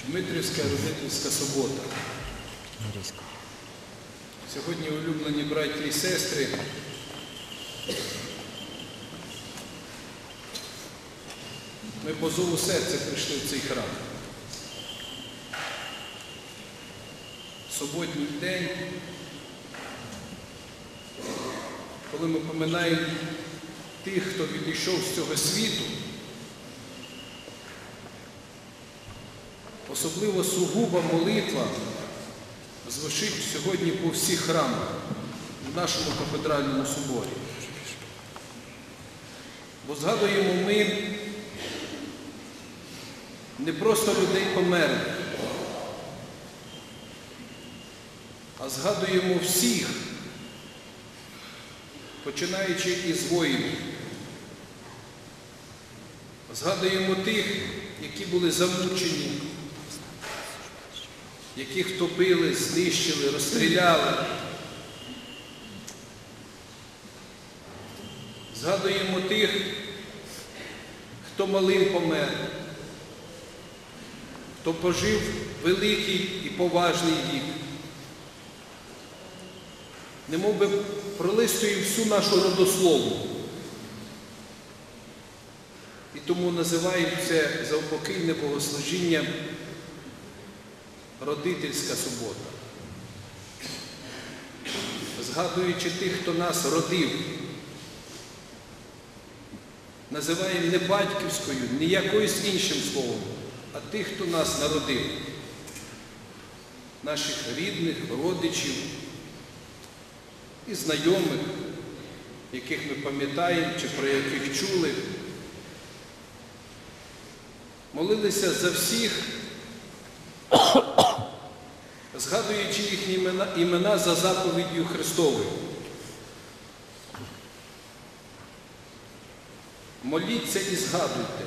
Дмитрівська родительська субота. Сьогодні, улюблені браті і сестри, ми по зову серця прийшли в цей храм. Суботній день, коли ми пам'ятаємо тих, хто відійшов з цього світу, особливо сугуба молитва звучить сьогодні по всіх храмах в нашому кафедральному соборі. Бо згадуємо ми не просто людей померлих, а згадуємо всіх, починаючи із воїнів. Згадуємо тих, які були замучені, яких топили, знищили, розстріляли. Згадуємо тих, хто малим помер, хто пожив великий і поважний вік. Немов би пролистує всю нашу родословну. І тому називаємо це заупокійне богослужіння родительська субота. Згадуючи тих, хто нас родив, називаємо не батьківською, не якоюсь іншим словом, а тих, хто нас народив, наших рідних, родичів і знайомих, яких ми пам'ятаємо чи про яких чули. Молилися за всіх, згадуючи їхні імена за заповіддю Христовою. Моліться і згадуйте.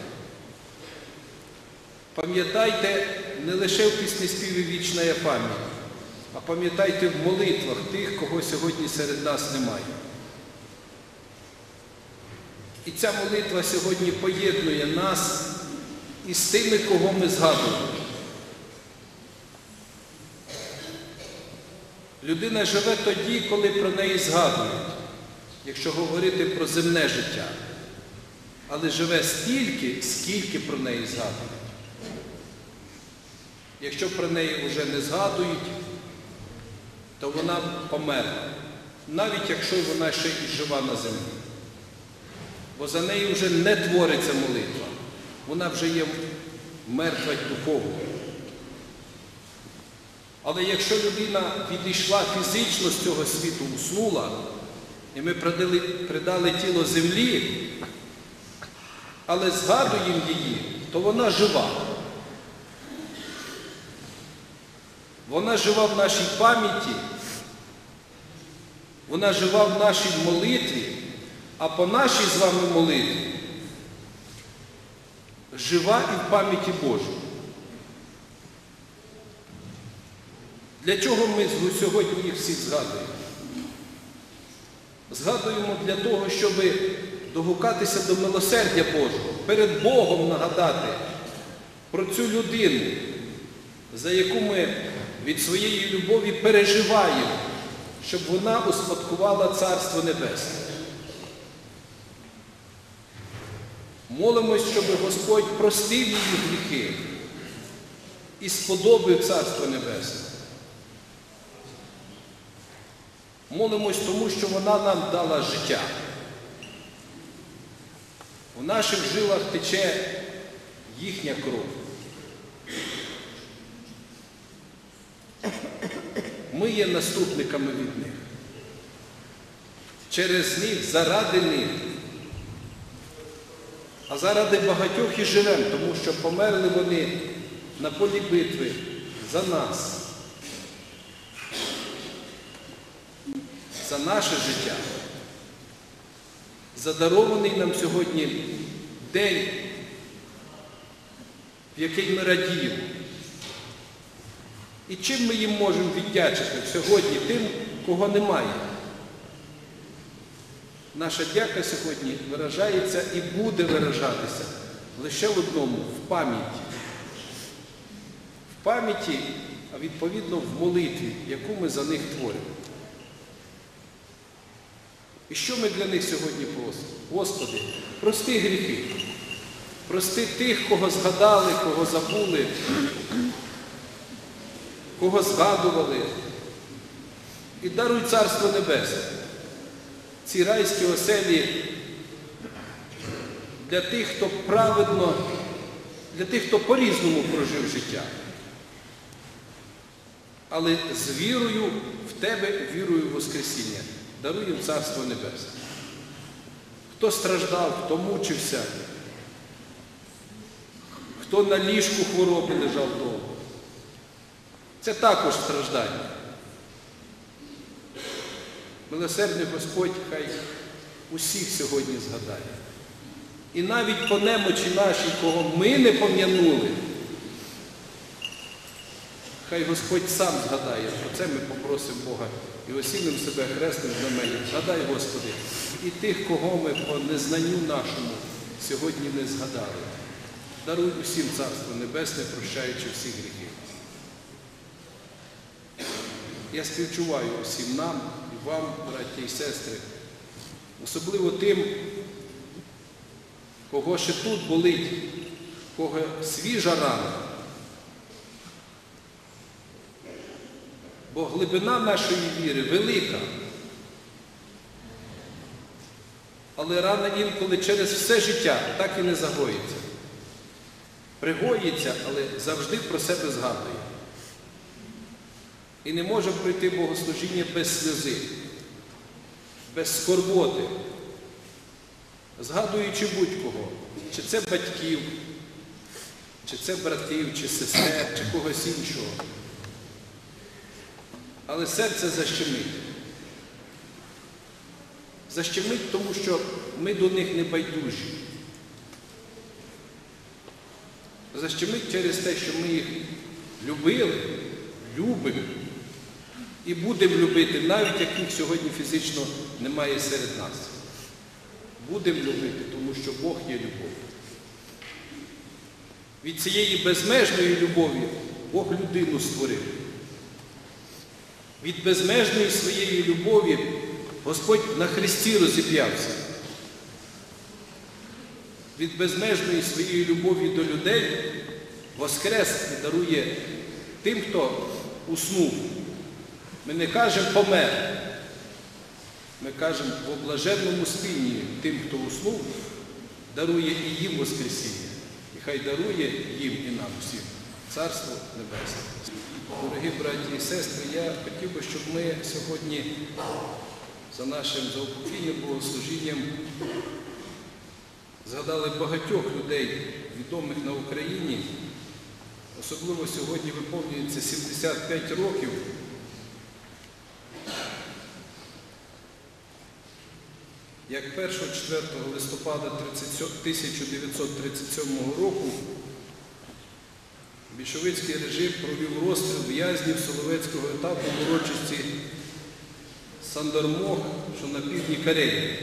Пам'ятайте не лише в піснеспіві «Вічна пам'ять», а пам'ятайте в молитвах тих, кого сьогодні серед нас немає. І ця молитва сьогодні поєднує нас із тими, кого ми згадуємо. Людина живе тоді, коли про неї згадують, якщо говорити про земне життя. Але живе стільки, скільки про неї згадують. Якщо про неї вже не згадують, то вона померла, навіть якщо вона ще і жива на землі. Бо за нею вже не твориться молитва, вона вже є мертва духовно. Але якщо людина відійшла фізично з цього світу, уснула, і ми придали тіло землі, але згадуємо її, то вона жива. Вона жива в нашій пам'яті, вона жива в нашій молитві, а по нашій з вами молитві жива і в пам'яті Божій. Для чого ми сьогодні їх всіх згадуємо? Згадуємо для того, щоб догукатися до милосердя Божого, перед Богом нагадати про цю людину, за яку ми від своєї любові переживаємо, щоб вона успадкувала Царство Небесне. Молимось, щоб Господь простив її гріхи і сподобив Царство Небесне. Молимось тому, що вона нам дала життя. В наших жилах тече їхня кров. Ми є наступниками від них. Через них, заради них. А заради багатьох і живемо, тому що померли вони на полі битви за нас. За наше життя. Задарований нам сьогодні день, в який ми радіємо. І чим ми їм можемо віддячити сьогодні тим, кого немає? Наша дяка сьогодні виражається і буде виражатися лише в одному – в пам'яті. пам'яті, а відповідно в молитві, яку ми за них творимо. І що ми для них сьогодні просимо? Господи, прости гріхи, прости тих, кого згадали, кого забули, кого згадували, і даруй Царство Небесне, ці райські оселі для тих, хто праведно, для тих, хто по-різному прожив життя. Але з вірою в Тебе, вірою в Воскресіння, даруй їм Царство Небесне. Хто страждав, хто мучився, хто на ліжку хвороби лежав довго. Це також страждання. Милосердний Господь хай усіх сьогодні згадає. І навіть по немочі нашій, кого ми не пом'янули, хай Господь сам згадає. Про це ми попросимо Бога і осінимо себе хресним знаменем. Згадай, Господи, і тих, кого ми по незнанню нашому сьогодні не згадали. Даруй усім Царство Небесне, прощаючи всі гріхи. Я співчуваю усім нам і вам, браті і сестри, особливо тим, кого ще тут болить, кого свіжа рана. Бо глибина нашої віри велика. Але рана інколи через все життя так і не загоїться. Пригоїться, але завжди про себе згадує. І не може пройти богослужіння без сльози, без скорботи, згадуючи будь-кого, чи це батьків, чи це братів, чи сестер, чи когось іншого. Але серце защемить. Защемить, тому що ми до них не байдужі. Защемить через те, що ми їх любили, любимо і будемо любити, навіть яких сьогодні фізично немає серед нас. Будемо любити, тому що Бог є любов. Від цієї безмежної любові Бог людину створив. Від безмежної своєї любові Господь на хресті розіп'явся. Від безмежної своєї любові до людей воскрес і дарує тим, хто уснув. Ми не кажемо помер, ми кажемо в блаженному спінні тим, хто уснув, дарує і їм воскресіння. І хай дарує їм і нам всім Царство Небесне. Дорогі браті і сестри, я хотів би, щоб ми сьогодні за нашим заупокійним богослужінням згадали багатьох людей, відомих на Україні. Особливо сьогодні виповнюється 75 років. Як 1-4 листопада 1937 року більшовицький режим провів розстріл в'язнів Соловецького етапу в урочисті Сандармох, що на півдні Карелії.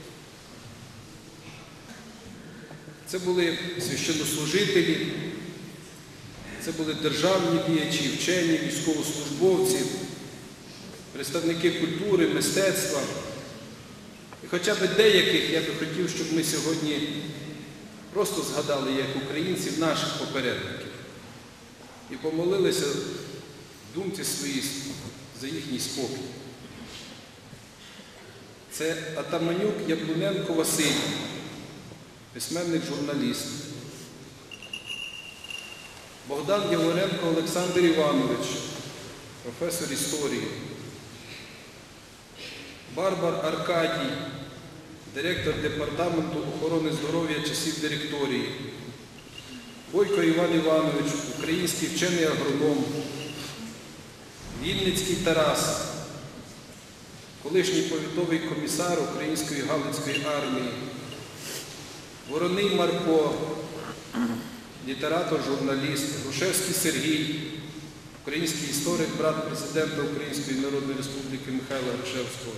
Це були священнослужителі, це були державні діячі, вчені, військовослужбовці, представники культури, мистецтва. І хоча б деяких я би хотів, щоб ми сьогодні просто згадали, як українців, наших попередників. І помолилися в думці своїй за їхній спокій. Це Атаманюк Яблуненко Василь, письменник, журналіст. Богдан Яворенко Олександр Іванович, професор історії. Барбар Аркадій, директор Департаменту охорони здоров'я часів директорії. Бойко Іван Іванович, український вчений агроном. Вінницький Тарас, колишній повітовий комісар Української Галицької армії. Вороний Марко, літератор, журналіст. Грушевський Сергій, український історик, брат президента Української Народної Республіки Михайла Грушевського.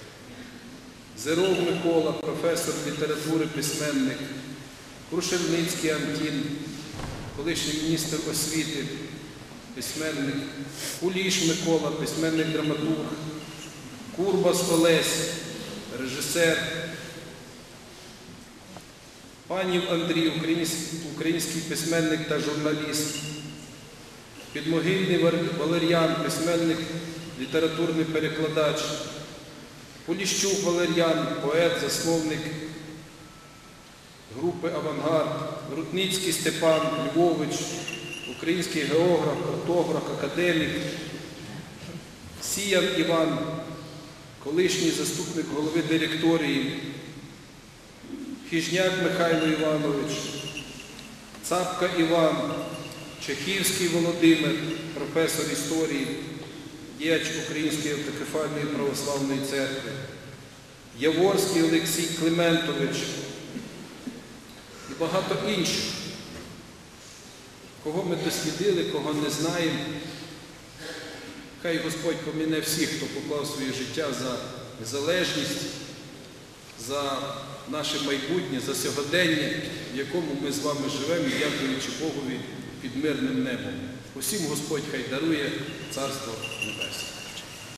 Зеров Микола, професор літератури, письменник. Крушельницький Антін, колишній міністр освіти. письменник, Куліш Микола, письменник-драматург, Курбас Олесь, режисер, Панів Андрій, український письменник та журналіст, Підмогильний Валер'ян, письменник, літературний перекладач, Поліщук Валер'ян, поет, засновник групи «Авангард», Рудницький Степан Львович, український географ, картограф, академік, Сіян Іван, колишній заступник голови директорії, Хижняк Михайло Іванович, Цапка Іван, Чехівський Володимир, професор історії, діяч Української автокефальної православної церкви, Яворський Олексій Климентович і багато інших, кого ми дослідили, кого не знаємо. Хай Господь поміне всіх, хто поклав своє життя за незалежність, за наше майбутнє, за сьогодення, в якому ми з вами живемо, дякуючи Богові під мирним небом. Усім Господь хай дарує Царство Небесне.